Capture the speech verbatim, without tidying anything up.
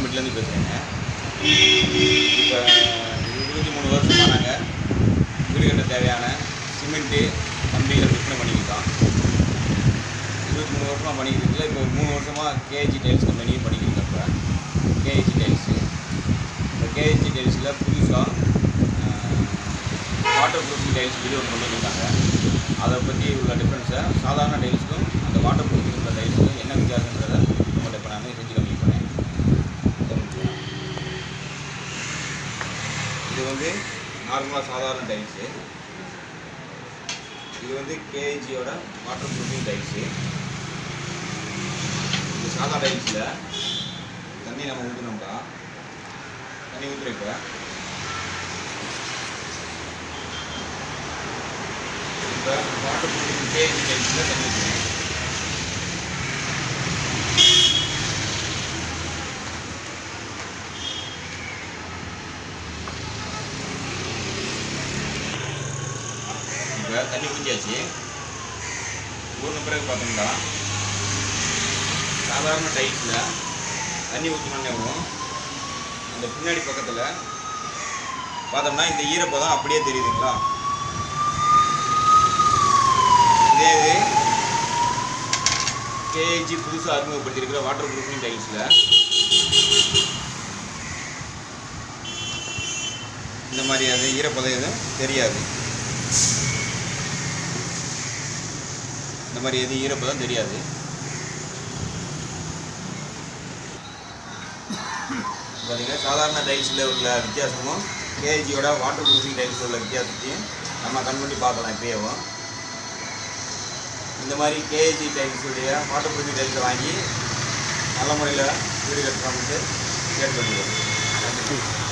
வீட்டிலேருந்து பேசுகிறேங்க. இப்போ இருபத்தி மூணு வருஷமாக நாங்கள் வீடு கட்ட தேவையான சிமெண்ட்டு கம்பிகளை விற்பனை பண்ணிக்கிட்டோம். இருபத்தி மூணு வருஷமாக பண்ணிக்கிட்டு இப்போ ஒரு மூணு வருஷமாக கேஜி டைல்ஸ் கம்பெனியும் பண்ணிக்கிட்டு இப்போ கேஜி டைல்ஸு இந்த கேஜி டைல்ஸில் புதுசாக வாட்டர் ப்ரூஃபிங் டைல்ஸ் வீடியோ ஒன்று கொண்டு வந்தாங்க. அதை பற்றி உள்ள டிஃப்ரென்ஸை சாதாரண டைல்ஸுக்கும் அந்த வாட்டர் ப்ரூஃபிங் உள்ள டைல்ஸுக்கும் என்ன வித்தியாசன்றதை உங்கள்கிட்ட இப்போ நான் செஞ்சு காமிக்க போகிறேன். இது வந்து நார்மலாக சாதாரண டைல்ஸு, இது வந்து கேஜியோட வாட்டர் ப்ரூஃபிங் டைல்ஸு. இது சாதா டைல்ஸில் தண்ணி நம்ம ஊற்றினோம்னா தண்ணி ஊற்றுறப்ப இப்போ வாட்டர் ப்ரூஃபிங் கேஜி டைல்ஸில் தண்ணி ஊற்றுறேன். இப்போ தண்ணி ஊற்றியாச்சு. ஊறின பிறகு பார்த்தோம்னா சாதாரண டைல்ஸில் தண்ணி ஊற்றினோடனேவும் அந்த பின்னாடி பக்கத்தில் பார்த்தோம்னா இந்த ஈரப்பதம் அப்படியே தெரியுதுங்களா. இதே இது கேஜி புதுசாக அறிமுகப்படுத்தியிருக்கிற வாட்டர் ப்ரூஃபிங் டைல்ஸில் இந்த மாதிரி அது ஈரப்பதம் எதுவும் தெரியாது. இந்த மாதிரி எதுவும் ஈரப்பதம் தெரியாது. பார்த்தீங்கன்னா சாதாரண டைல்ஸில் உள்ள வித்தியாசமும் கேஜியோட வாட்டர் ப்ரூஃபிங் டைல்ஸில் உள்ள வித்தியாசத்தையும் நம்ம கண் பண்ணி பார்க்கலாம். இப்போயும் இந்த மாதிரி கேஜி டைல்ஸுடைய வாட்டர் ப்ரூஃபிங் டைல்ஸை வாங்கி நல்ல முறையில் வீடு கட்டுறோம்ட்டு கேட்டு பண்ணிடுவோம்.